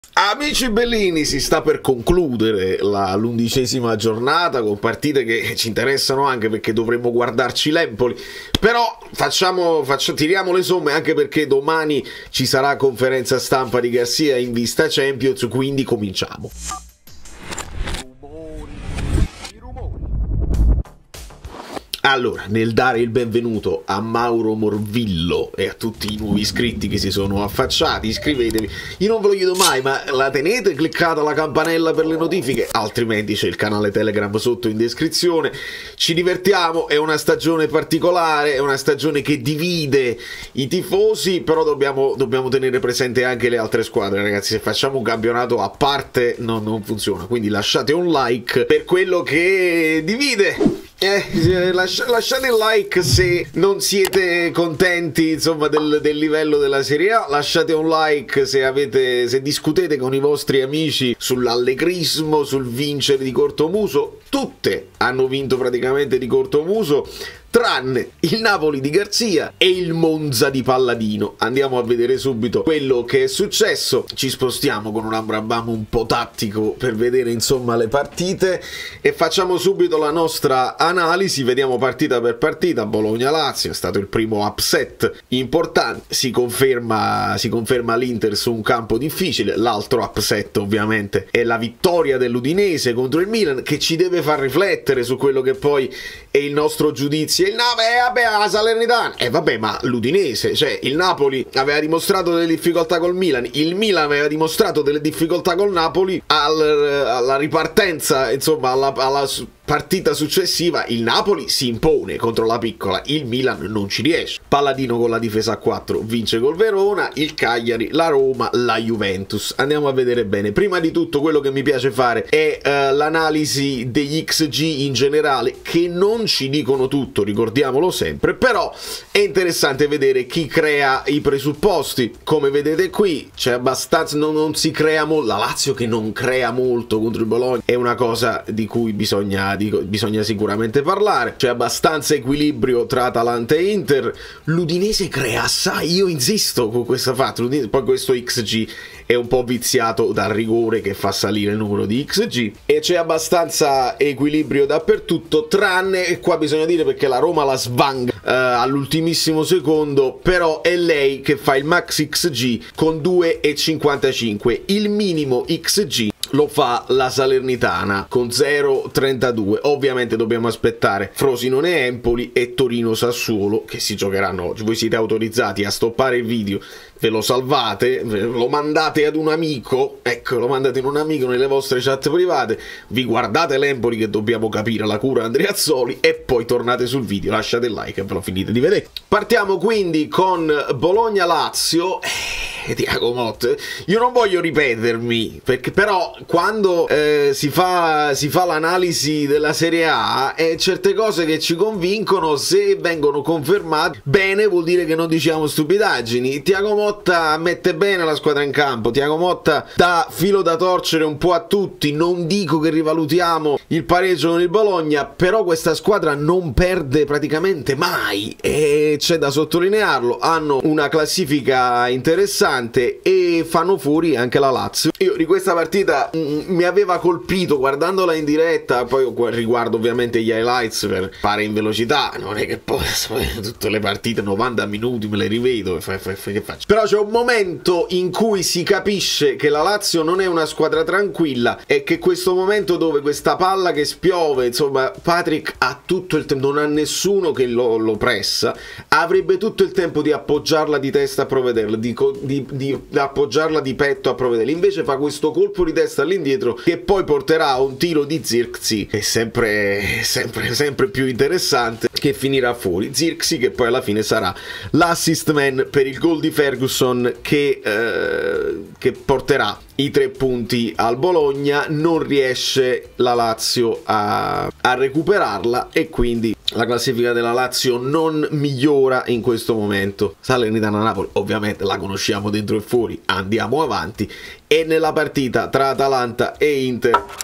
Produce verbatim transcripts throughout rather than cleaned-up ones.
Amici bellini, si sta per concludere l'undicesima giornata con partite che ci interessano anche perché dovremmo guardarci l'Empoli, però facciamo, facciamo, tiriamo le somme anche perché domani ci sarà conferenza stampa di Garcia in vista Champions, quindi cominciamo. Allora, nel dare il benvenuto a Mauro Morvillo e a tutti i nuovi iscritti che si sono affacciati, iscrivetevi. Io non ve lo chiedo mai, ma la tenete cliccata la campanella per le notifiche? Altrimenti c'è il canale Telegram sotto in descrizione. Ci divertiamo, è una stagione particolare, è una stagione che divide i tifosi, però dobbiamo, dobbiamo tenere presente anche le altre squadre, ragazzi. Se facciamo un campionato a parte no, non funziona, quindi lasciate un like per quello che divide. Eh, lasciate il like se non siete contenti, insomma, del, del livello della Serie A. Lasciate un like se avete se discutete con i vostri amici sull'allegrismo, sul vincere di cortomuso. Tutte hanno vinto praticamente di cortomuso, tranne il Napoli di Garcia e il Monza di Palladino. Andiamo a vedere subito quello che è successo. Ci spostiamo con un Ambrabam un po' tattico per vedere insomma le partite e facciamo subito la nostra analisi. Vediamo partita per partita. Bologna-Lazio è stato il primo upset importante, si conferma, si conferma l'Inter su un campo difficile. L'altro upset ovviamente è la vittoria dell'Udinese contro il Milan, che ci deve far riflettere su quello che poi è il nostro giudizio. Il Napoli, eh, vabbè, la Salernitana, e eh, vabbè, ma l'Udinese, cioè il Napoli aveva dimostrato delle difficoltà col Milan, il Milan aveva dimostrato delle difficoltà col Napoli, al, alla ripartenza, insomma, alla, alla partita successiva il Napoli si impone contro la piccola, il Milan non ci riesce. Palladino con la difesa a quattro vince col Verona, il Cagliari, la Roma, la Juventus. Andiamo a vedere bene. Prima di tutto quello che mi piace fare è uh, l'analisi degli X G in generale, che non ci dicono tutto, ricordiamolo sempre, però è interessante vedere chi crea i presupposti. Come vedete qui c'è abbastanza, non, non si crea molto. La Lazio che non crea molto contro il Bologna è una cosa di cui bisogna Dico, bisogna sicuramente parlare. C'è abbastanza equilibrio tra Atalanta e Inter. L'Udinese crea assai, io insisto con questa fatta. Poi questo X G è un po' viziato dal rigore che fa salire il numero di X G, e c'è abbastanza equilibrio dappertutto, tranne, e qua bisogna dire perché la Roma la svanga uh, all'ultimissimo secondo, però è lei che fa il max X G con due virgola cinquantacinque. Il minimo X G lo fa la Salernitana con zero virgola trentadue. Ovviamente dobbiamo aspettare Frosinone Empoli e Torino Sassuolo che si giocheranno oggi. Voi siete autorizzati a stoppare il video, ve lo salvate, ve lo mandate ad un amico, ecco, lo mandate in un amico nelle vostre chat private, vi guardate l'Empoli che dobbiamo capire la cura Andreazzoli e poi tornate sul video, lasciate il like e ve lo finite di vedere. Partiamo quindi con Bologna-Lazio. Eh, Thiago Motta, io non voglio ripetermi, perché però quando eh, si fa, si fa l'analisi della Serie A, eh, certe cose che ci convincono, se vengono confermate, bene, vuol dire che non diciamo stupidaggini. Thiago Motta mette bene la squadra in campo, Thiago Motta dà filo da torcere un po' a tutti. Non dico che rivalutiamo il pareggio con il Bologna, però questa squadra non perde praticamente mai e c'è da sottolinearlo. Hanno una classifica interessante e fanno fuori anche la Lazio. Io di questa partita mm, mi aveva colpito guardandola in diretta, poi riguardo ovviamente gli highlights per fare in velocità, non è che poi tutte le partite novanta minuti me le rivedo e fa, fa, fa, che faccio. Però c'è un momento in cui si capisce che la Lazio non è una squadra tranquilla e che questo momento dove questa palla che spiove, insomma, Patrick ha tutto il tempo, non ha nessuno che lo, lo pressa, avrebbe tutto il tempo di appoggiarla di testa a provvederla, di, di Di, di appoggiarla di petto a provvedere. Invece fa questo colpo di testa all'indietro che poi porterà a un tiro di Zirkzee, che è sempre, sempre, sempre più interessante, che finirà fuori. Zirkzee che poi alla fine sarà l'assist man per il gol di Ferguson che, eh, che porterà i tre punti al Bologna. Non riesce la Lazio a, a recuperarla e quindi la classifica della Lazio non migliora in questo momento. Salernitana-Napoli ovviamente la conosciamo dentro e fuori, andiamo avanti. E nella partita tra Atalanta e Inter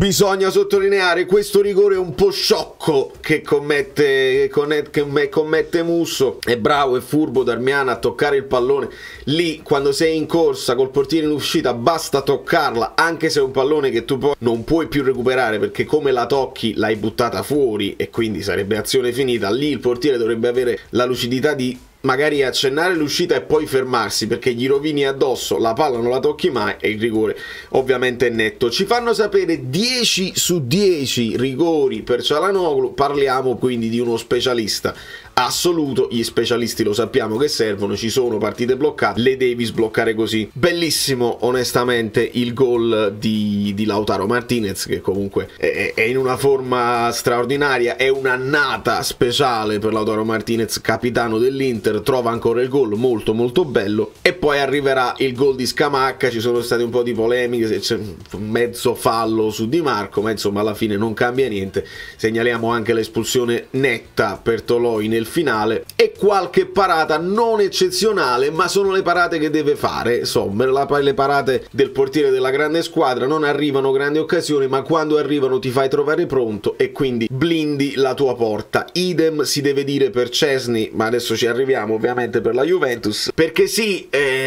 Bisogna sottolineare questo rigore un po' sciocco che commette, che commette Musso. È bravo e furbo Darmian a toccare il pallone. Lì, quando sei in corsa col portiere in uscita, basta toccarla, anche se è un pallone che tu poi non puoi più recuperare, perché come la tocchi l'hai buttata fuori e quindi sarebbe azione finita. Lì il portiere dovrebbe avere la lucidità di magari accennare l'uscita e poi fermarsi, perché gli rovini addosso, la palla non la tocchi mai e il rigore ovviamente è netto. Ci fanno sapere dieci su dieci rigori per Çalhanoğlu, parliamo quindi di uno specialista assoluto. Gli specialisti lo sappiamo che servono, ci sono partite bloccate, le devi sbloccare così. Bellissimo onestamente il gol di, di Lautaro Martinez, che comunque è, è in una forma straordinaria, è un'annata speciale per Lautaro Martinez, capitano dell'Inter, trova ancora il gol molto molto bello. E poi arriverà il gol di Scamacca, ci sono state un po' di polemiche se c'è un mezzo fallo su Di Marco, ma insomma alla fine non cambia niente. Segnaliamo anche l'espulsione netta per Toloi nel finale e qualche parata non eccezionale, ma sono le parate che deve fare Sommer. La, le parate del portiere della grande squadra, non arrivano grandi occasioni, ma quando arrivano ti fai trovare pronto e quindi blindi la tua porta. Idem si deve dire per Szczesny, ma adesso ci arriviamo ovviamente per la Juventus, perché sì,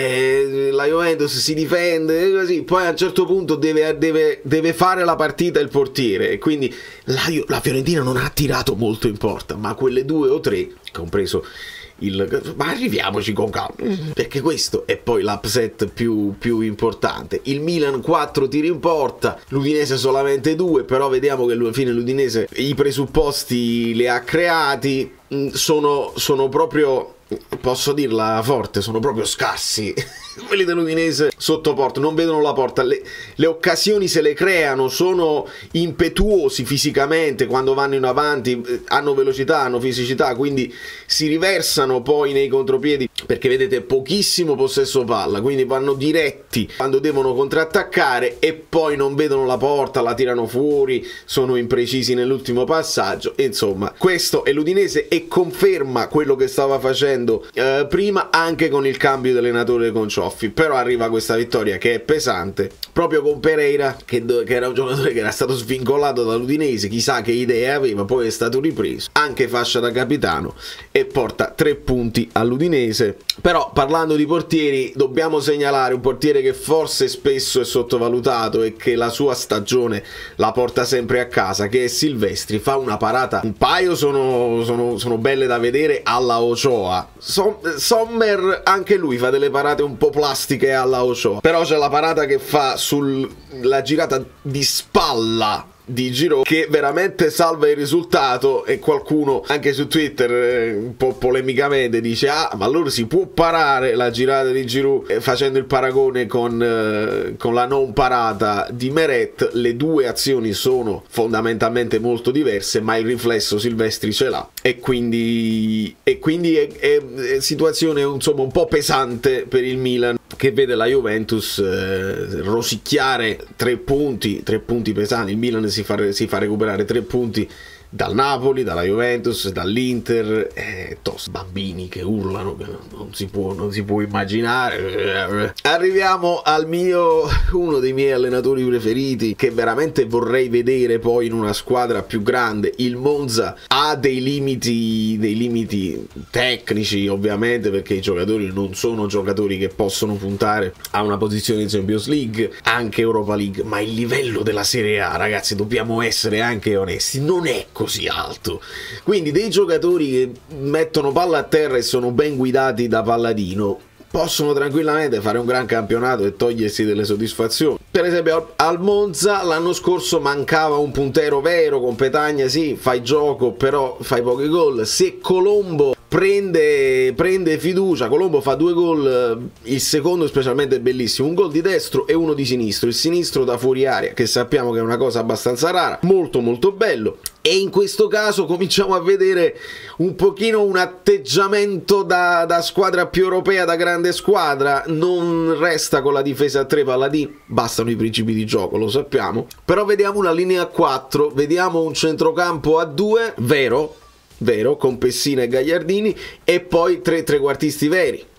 eh, la Juventus si difende così, poi a un certo punto deve, deve, deve fare la partita il portiere e quindi la, la Fiorentina non ha tirato molto in porta, ma quelle due o tre, compreso il... ma arriviamoci con calma, perché questo è poi l'upset più, più importante. Il Milan quattro tiri in porta, l'Udinese solamente due, però vediamo che alla fine l'Udinese i presupposti li ha creati, sono, sono proprio, posso dirla forte, sono proprio scarsi quelli dell'Udinese sotto porta, non vedono la porta, le, le occasioni se le creano, sono impetuosi fisicamente quando vanno in avanti, hanno velocità, hanno fisicità, quindi si riversano poi nei contropiedi, perché vedete pochissimo possesso palla, quindi vanno diretti quando devono contrattaccare e poi non vedono la porta, la tirano fuori, sono imprecisi nell'ultimo passaggio. Insomma, questo è l'Udinese e conferma quello che stava facendo eh, prima, anche con il cambio di allenatore con Cioffi. Però arriva questa vittoria che è pesante, proprio con Pereira che, che era un giocatore che era stato svincolato dall'Udinese, chissà che idee aveva, poi è stato ripreso, anche fascia da capitano, e porta tre punti all'Udinese. Però parlando di portieri dobbiamo segnalare un portiere che forse spesso è sottovalutato e che la sua stagione la porta sempre a casa, che è Silvestri. Fa una parata, un paio sono, sono, sono belle da vedere alla Ochoa. Som Sommer anche lui fa delle parate un po' plastiche alla Ochoa, però c'è la parata che fa sulla girata di spalla di Giroud che veramente salva il risultato, e qualcuno anche su Twitter eh, un po' polemicamente dice: ah, ma allora si può parare la girata di Giroud, eh, facendo il paragone con, eh, con la non parata di Meret. Le due azioni sono fondamentalmente molto diverse, ma il riflesso Silvestri ce l'ha, e quindi, e quindi è, è, è situazione insomma un po' pesante per il Milan, che vede la Juventus eh, rosicchiare tre punti, tre punti pesanti. Il Milan si fa, si fa recuperare tre punti dal Napoli, dalla Juventus, dall'Inter, eh, tos, bambini che urlano, che non si può, non si può immaginare. Arriviamo al mio, uno dei miei allenatori preferiti, che veramente vorrei vedere poi in una squadra più grande. Il Monza ha dei limiti, dei limiti tecnici ovviamente, perché i giocatori non sono giocatori che possono puntare a una posizione in Champions League, anche Europa League, ma il livello della Serie A, ragazzi, dobbiamo essere anche onesti, non è così così alto. Quindi dei giocatori che mettono palla a terra e sono ben guidati da Palladino possono tranquillamente fare un gran campionato e togliersi delle soddisfazioni. Per esempio al Monza l'anno scorso mancava un puntero vero, con Petagna sì, fai gioco però fai pochi gol. Se Colombo prende, prende fiducia, Colombo fa due gol, il secondo specialmente è bellissimo, un gol di destro e uno di sinistro, il sinistro da fuori area, che sappiamo che è una cosa abbastanza rara, molto molto bello. E in questo caso cominciamo a vedere un pochino un atteggiamento da, da squadra più europea, da grande squadra. Non resta con la difesa a tre, Palladino, bastano i principi di gioco, lo sappiamo. Però vediamo una linea a quattro, vediamo un centrocampo a due, vero, vero, con Pessina e Gagliardini, e poi tre trequartisti veri,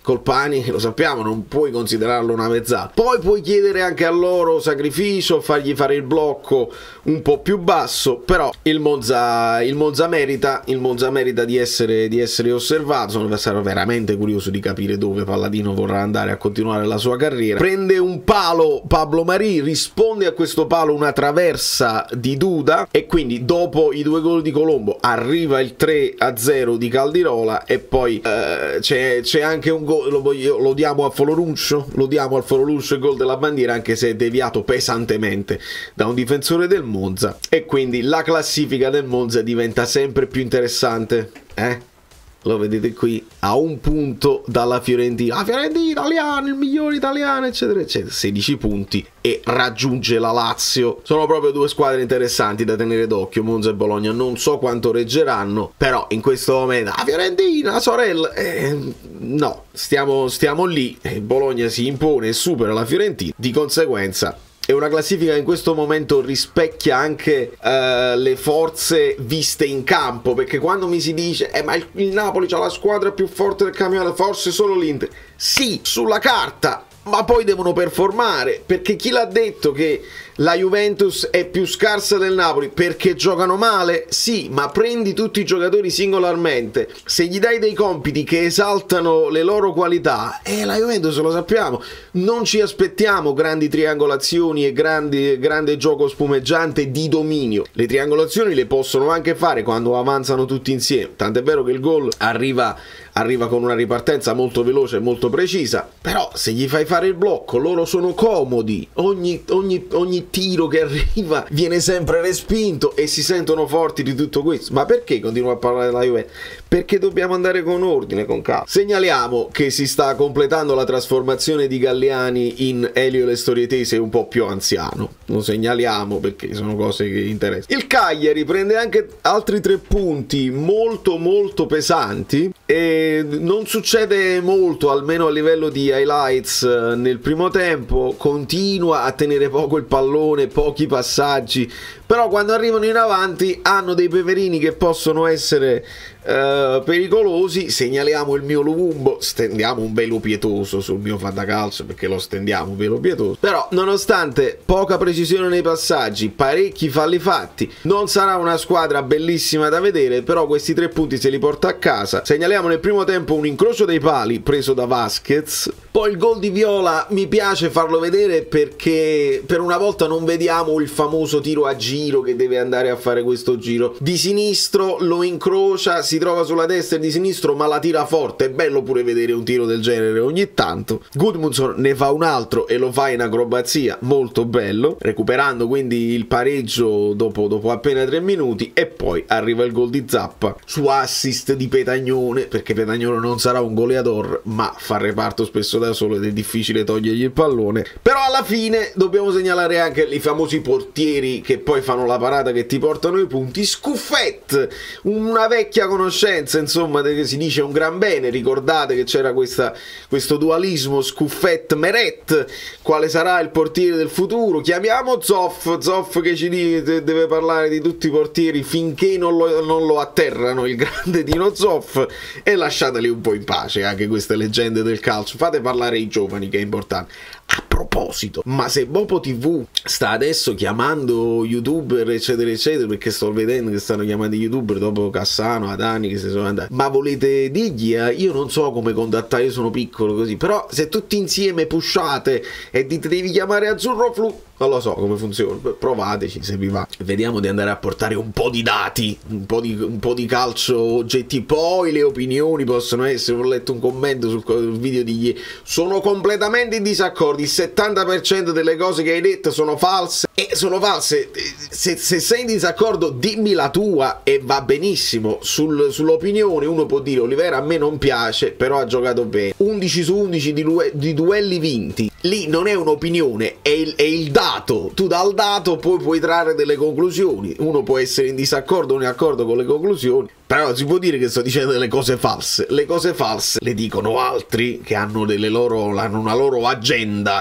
Colpani, lo sappiamo, non puoi considerarlo una mezzala. Poi puoi chiedere anche a loro sacrificio, fargli fare il blocco un po' più basso, però il Monza, il Monza merita, il Monza merita di essere, di essere osservato. Sono sarò veramente curioso di capire dove Palladino vorrà andare a continuare la sua carriera. Prende un palo Pablo Marí, risponde a questo palo una traversa di Duda, e quindi dopo i due gol di Colombo arriva il tre a zero di Caldirola, e poi eh, c'è anche un gol, lo, lo diamo a Foloruncio, lo diamo al Foloruncio il gol della bandiera, anche se è deviato pesantemente da un difensore del Monza, e quindi la classifica del Monza diventa sempre più interessante, eh? Lo vedete qui, a un punto dalla Fiorentina. La Fiorentina italiano, il migliore italiano, eccetera eccetera, sedici punti, e raggiunge la Lazio. Sono proprio due squadre interessanti da tenere d'occhio, Monza e Bologna. Non so quanto reggeranno, però in questo momento la Fiorentina, la sorella, eh, no, stiamo, stiamo lì, Bologna si impone e supera la Fiorentina, di conseguenza è una classifica che in questo momento rispecchia anche uh, le forze viste in campo, perché quando mi si dice eh, ma il, il Napoli c'ha la squadra più forte del campionato, forse solo l'Inter. Sì, sulla carta, ma poi devono performare, perché chi l'ha detto che la Juventus è più scarsa del Napoli? Perché giocano male? Sì, ma prendi tutti i giocatori singolarmente, se gli dai dei compiti che esaltano le loro qualità, e eh, la Juventus, lo sappiamo, non ci aspettiamo grandi triangolazioni e grandi, grande gioco spumeggiante di dominio. Le triangolazioni le possono anche fare quando avanzano tutti insieme, tant'è vero che il gol arriva arriva con una ripartenza molto veloce e molto precisa, però se gli fai fare il blocco loro sono comodi, ogni, ogni, ogni tiro che arriva viene sempre respinto e si sentono forti di tutto questo. Ma perché continuo a parlare della Juventus? Perché dobbiamo andare con ordine, con calma. Segnaliamo che si sta completando la trasformazione di Galliani in Elio Lestorietese un po' più anziano, lo segnaliamo perché sono cose che interessano. Il Cagliari prende anche altri tre punti molto molto pesanti, e non succede molto, almeno a livello di highlights nel primo tempo. Continua a tenere poco il pallone, pochi passaggi, però quando arrivano in avanti hanno dei peperini che possono essere uh, pericolosi. Segnaliamo il mio Luvumbo, stendiamo un velo pietoso sul mio fantacalcio, perché lo stendiamo un velo pietoso, però nonostante poca precisione nei passaggi, parecchi falli fatti, non sarà una squadra bellissima da vedere, però questi tre punti se li porta a casa. Segnaliamo nel primo tempo un incrocio dei pali preso da Vasquez, poi il gol di Viola mi piace farlo vedere perché per una volta non vediamo il famoso tiro a giro che deve andare a fare questo giro di sinistro, lo incrocia, si trova sulla destra di sinistro ma la tira forte. È bello pure vedere un tiro del genere ogni tanto. Gudmundsson ne fa un altro e lo fa in acrobazia, molto bello, recuperando quindi il pareggio dopo, dopo appena tre minuti, e poi arriva il gol di Zappa su assist di Petagnone, perché Petagnone non sarà un goleador ma fa reparto spesso da solo ed è difficile togliergli il pallone. Però alla fine dobbiamo segnalare anche i famosi portieri che poi fanno la parata che ti portano i punti. Scuffet, una vecchia conoscenza, insomma, che si dice un gran bene. Ricordate che c'era questa, questo dualismo Scuffet-Meret, quale sarà il portiere del futuro? Chiamiamo Zoff, Zoff che ci deve parlare di tutti i portieri finché non lo, non lo atterrano, il grande Dino Zoff, e lasciateli un po' in pace anche queste leggende del calcio, fate parlare i giovani, che è importante. A proposito, ma se Bopo tivù sta adesso chiamando youtuber eccetera eccetera, perché sto vedendo che stanno chiamando youtuber dopo Cassano, Adani che si sono andati, ma volete dirgli, eh, io non so come contattare, io sono piccolo così, però se tutti insieme pushate e dite devi chiamare Azzurro Flu, non lo so come funziona, provateci se vi va. Vediamo di andare a portare un po' di dati, un po' di, un po' di calcio oggettivo, poi le opinioni possono essere. Ho letto un commento sul video di ieri, sono completamente in disaccordo, il settanta per cento delle cose che hai detto sono false, e sono false. Se, se sei in disaccordo dimmi la tua e va benissimo. Sul, sull'opinione uno può dire Olivera a me non piace però ha giocato bene, undici su undici di, di duelli vinti, lì non è un'opinione, è il, è il dato. Tu dal dato poi puoi trarre delle conclusioni, uno può essere in disaccordo o in accordo con le conclusioni, però si può dire che sto dicendo delle cose false. Le cose false le dicono altri che hanno, delle loro, hanno una loro agenda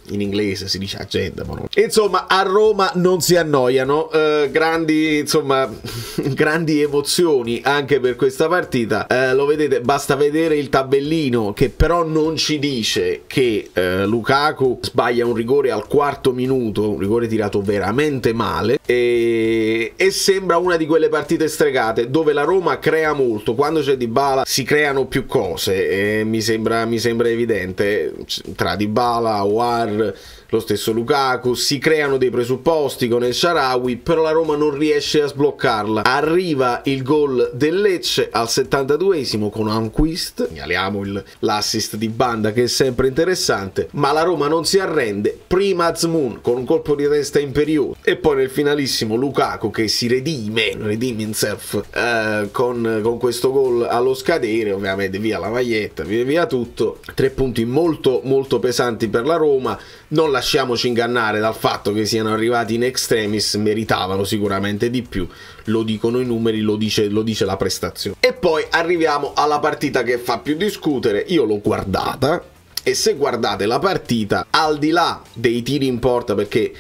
in inglese si dice agenda, ma no. Insomma, a Roma non si annoiano, eh, grandi, insomma, grandi emozioni anche per questa partita. Eh, lo vedete, basta vedere il tabellino che però non ci dice che eh, Lukaku sbaglia un rigore al quarto minuto, un rigore tirato veramente male, e, e sembra una di quelle partite stregate dove la Roma crea molto, quando c'è Dybala si creano più cose, e mi sembra, mi sembra evidente, tra Dybala, Aouar, lo stesso Lukaku, si creano dei presupposti con El Shaarawy, però la Roma non riesce a sbloccarla. Arriva il gol del Lecce al settantaduesimo con Anquist, segnaliamo l'assist di Banda che è sempre interessante, ma la Roma non si arrende. Prima Azmoun con un colpo di testa imperioso e poi nel finalissimo Lukaku che si redime, redime himself eh, con, con questo gol allo scadere, ovviamente via la maglietta, via, via tutto. Tre punti molto molto pesanti per la Roma. Non lasciamoci ingannare dal fatto che siano arrivati in extremis, meritavano sicuramente di più, lo dicono i numeri, lo dice, lo dice la prestazione. E poi arriviamo alla partita che fa più discutere. Io l'ho guardata, e se guardate la partita, al di là dei tiri in porta, perché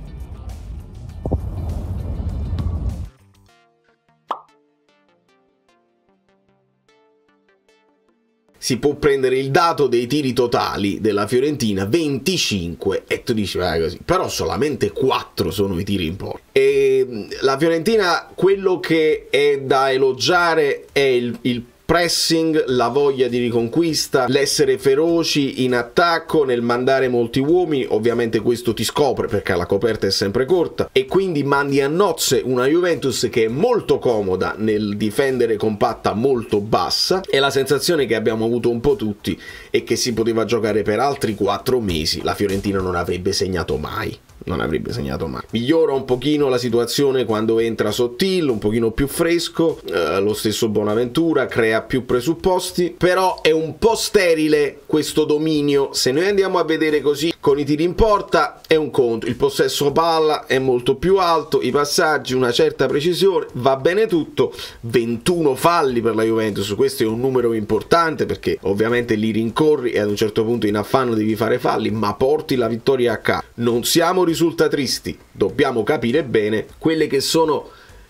si può prendere il dato dei tiri totali della Fiorentina, venticinque, e tu dici vai così, però solamente quattro sono i tiri in porta. E la Fiorentina, quello che è da elogiare è il, il pressing, la voglia di riconquista, l'essere feroci in attacco, nel mandare molti uomini. Ovviamente questo ti scopre perché la coperta è sempre corta e quindi mandi a nozze una Juventus che è molto comoda nel difendere compatta molto bassa, e la sensazione che abbiamo avuto un po' tutti è che si poteva giocare per altri quattro mesi, la Fiorentina non avrebbe segnato mai. Non avrebbe segnato mai. Migliora un pochino la situazione quando entra Sottil, un pochino più fresco, eh, lo stesso Bonaventura crea più presupposti, però è un po' sterile questo dominio. Se noi andiamo a vedere così con i tiri in porta è un conto, il possesso palla è molto più alto, i passaggi, una certa precisione, va bene tutto. Ventuno falli per la Juventus, questo è un numero importante perché ovviamente li rincorri e ad un certo punto in affanno devi fare falli, ma porti la vittoria a casa. Non siamo risulta tristi, dobbiamo capire bene quelle che sono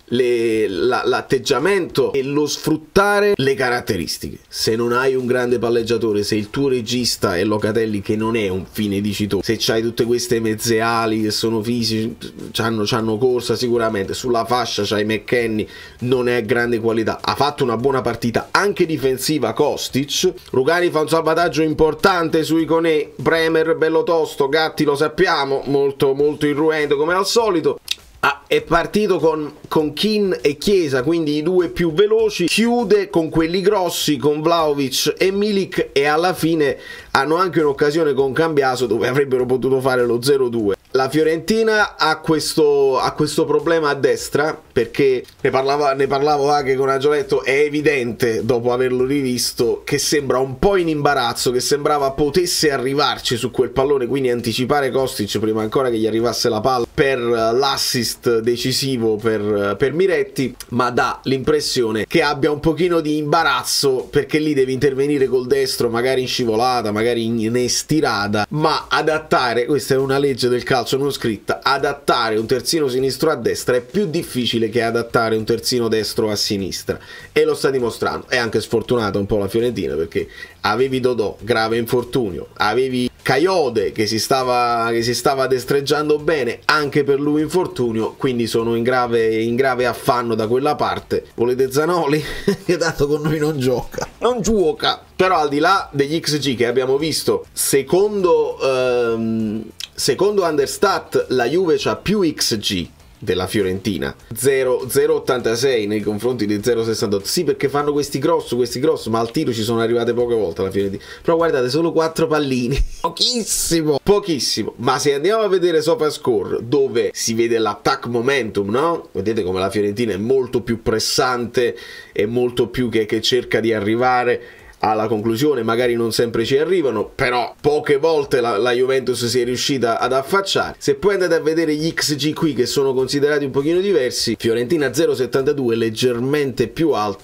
l'atteggiamento e lo sfruttare le caratteristiche. Se non hai un grande palleggiatore, se il tuo regista è Locatelli che non è un fine dicitore, se c'hai tutte queste mezze ali che sono fisici, c'hanno, c'hanno corsa sicuramente, sulla fascia c'hai McKennie, non è grande qualità, ha fatto una buona partita anche difensiva Kostic, Rugani fa un salvataggio importante su Iconé, Bremer bello tosto, Gatti lo sappiamo, molto molto irruento come al solito. Ah, è partito con, con Kean e Chiesa, quindi i due più veloci, chiude con quelli grossi, con Vlahovic e Milik, e alla fine hanno anche un'occasione con Cambiaso dove avrebbero potuto fare lo zero due. La Fiorentina ha questo, ha questo problema a destra, perché ne, parlava, ne parlavo anche con Agioletto, è evidente dopo averlo rivisto che sembra un po' in imbarazzo, che sembrava potesse arrivarci su quel pallone, quindi anticipare Kostic prima ancora che gli arrivasse la palla per l'assist decisivo per, per Miretti, ma dà l'impressione che abbia un pochino di imbarazzo perché lì devi intervenire col destro, magari in scivolata, magari in estirata, ma adattare, questa è una legge del calcio non scritta, adattare un terzino sinistro a destra è più difficile che adattare un terzino destro a sinistra, e lo sta dimostrando. È anche sfortunata un po' la Fiorentina perché avevi Dodò, grave infortunio, avevi Caiode che si stava, che si stava destreggiando bene, anche per lui infortunio, quindi sono in grave, in grave affanno da quella parte. Volete Zanoli? Che dato con noi non gioca, non gioca. Però al di là degli X G che abbiamo visto, secondo ehm, secondo Understat la Juve c'ha più X G della Fiorentina, zero virgola ottantasei nei confronti di zero virgola sessantotto. Sì, perché fanno questi grossi, questi grossi, ma al tiro ci sono arrivate poche volte alla Fiorentina. Però guardate, solo quattro pallini, pochissimo, pochissimo. Ma se andiamo a vedere SofaScore, dove si vede l'attack momentum, no? Vedete come la Fiorentina è molto più pressante, è molto più che, che cerca di arrivare alla conclusione, magari non sempre ci arrivano, però poche volte la, la Juventus si è riuscita ad affacciare. Se poi andate a vedere gli X G qui, che sono considerati un pochino diversi, Fiorentina zero virgola settantadue, leggermente più alto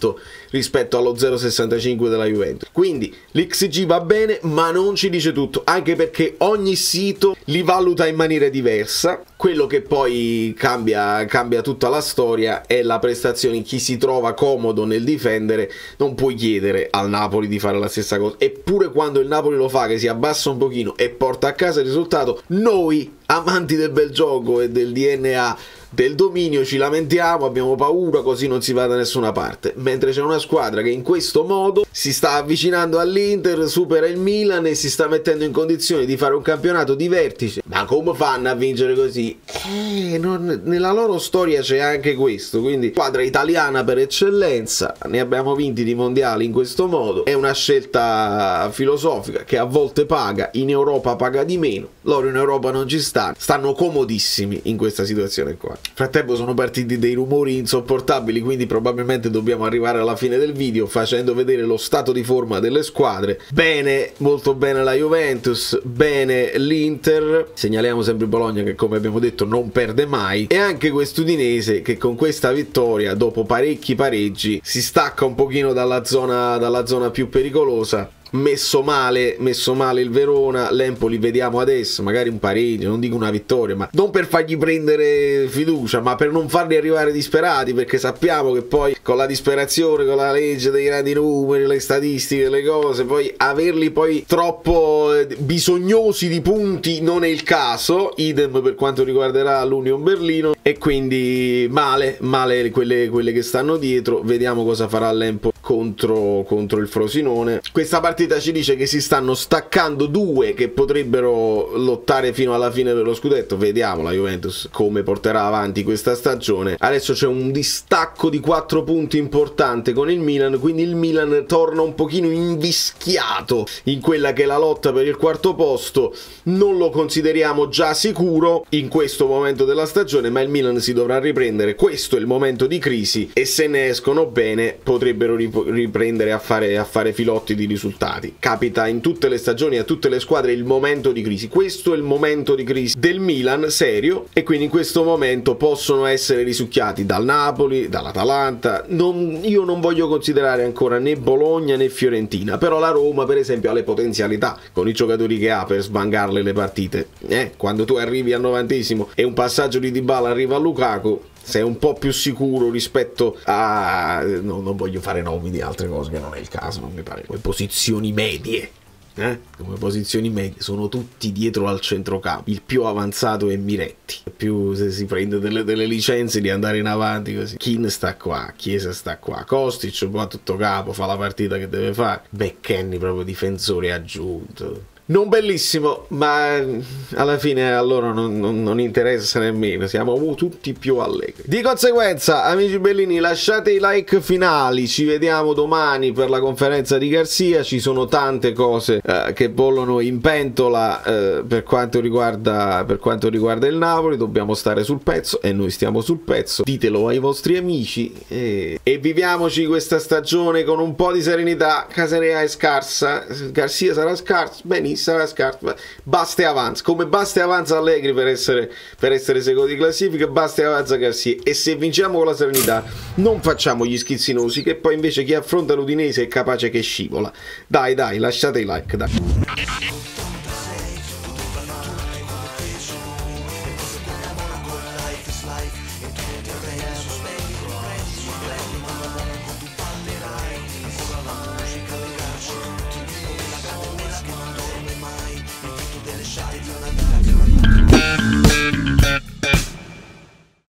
rispetto allo zero virgola sessantacinque della Juventus. Quindi l'X G va bene, ma non ci dice tutto, anche perché ogni sito li valuta in maniera diversa. Quello che poi cambia, cambia tutta la storia è la prestazione. Chi si trova comodo nel difendere non puoi chiedere al Napoli di fare la stessa cosa, eppure quando il Napoli lo fa, che si abbassa un pochino e porta a casa il risultato, noi amanti del bel gioco e del D N A del dominio ci lamentiamo, abbiamo paura, così non si va da nessuna parte. Mentre c'è una squadra che in questo modo si sta avvicinando all'Inter, supera il Milan e si sta mettendo in condizione di fare un campionato di vertice. Ma come fanno a vincere così? Eh, non, nella loro storia c'è anche questo. Quindi squadra italiana per eccellenza, ne abbiamo vinti di mondiali in questo modo. È una scelta filosofica che a volte paga, in Europa paga di meno. Loro in Europa non ci stanno, stanno comodissimi in questa situazione qua. Nel frattempo sono partiti dei rumori insopportabili, quindi probabilmente dobbiamo arrivare alla fine del video facendo vedere lo stato di forma delle squadre. Bene, molto bene la Juventus, bene l'Inter, segnaliamo sempre Bologna che, come abbiamo detto, non perde mai, e anche quest'Udinese che con questa vittoria, dopo parecchi pareggi, si stacca un pochino dalla zona, dalla zona più pericolosa. Messo male, messo male il Verona, l'Empoli vediamo adesso, magari un pareggio, non dico una vittoria, ma non per fargli prendere fiducia, ma per non farli arrivare disperati, perché sappiamo che poi con la disperazione, con la legge dei grandi numeri, le statistiche, le cose, poi averli poi troppo bisognosi di punti non è il caso, idem per quanto riguarderà l'Union Berlino, e quindi male, male quelle, quelle che stanno dietro. Vediamo cosa farà l'Empoli contro, contro il Frosinone. Questa partita ci dice che si stanno staccando due che potrebbero lottare fino alla fine per lo scudetto. Vediamo la Juventus come porterà avanti questa stagione. Adesso c'è un distacco di quattro punti importante con il Milan, quindi il Milan torna un pochino invischiato in quella che è la lotta per il quarto posto. Non lo consideriamo già sicuro in questo momento della stagione, ma il Milan si dovrà riprendere. Questo è il momento di crisi e se ne escono bene potrebbero riprendere a fare, a fare filotti di risultati. Capita in tutte le stagioni, a tutte le squadre, il momento di crisi. Questo è il momento di crisi del Milan serio, e quindi in questo momento possono essere risucchiati dal Napoli, dall'Atalanta. Non, io non voglio considerare ancora né Bologna né Fiorentina, però la Roma per esempio ha le potenzialità con i giocatori che ha per sbangarle le partite. Eh, quando tu arrivi al novantesimo e un passaggio di Dybala arriva a Lukaku, sei un po' più sicuro rispetto a... No, non voglio fare nomi di altre cose che non è il caso, non mi pare. Come posizioni medie, eh? Come posizioni medie, sono tutti dietro al centrocampo. Il più avanzato è Miretti, più se si prende delle, delle licenze di andare in avanti così. Keane sta qua, Chiesa sta qua, Kostic va a tutto capo, fa la partita che deve fare. McKennie proprio difensore aggiunto. Non bellissimo, ma alla fine a loro non, non, non interessa nemmeno, siamo tutti più allegri. Di conseguenza, amici bellini, lasciate i like finali, ci vediamo domani per la conferenza di Garcia. Ci sono tante cose eh, che bollono in pentola eh, per, quanto riguarda, per quanto riguarda il Napoli. Dobbiamo stare sul pezzo e noi stiamo sul pezzo. Ditelo ai vostri amici e, e viviamoci questa stagione con un po' di serenità. Caserea è scarsa, Garcia sarà scarso, benissimo, sarà scarso, basta e avanza, come basta e avanza Allegri per essere, per essere secondi di classifica, basta e avanza Garcia. E se vinciamo con la serenità non facciamo gli schizzinosi, che poi invece chi affronta l'Udinese è capace che scivola. Dai dai, lasciate i like, dai.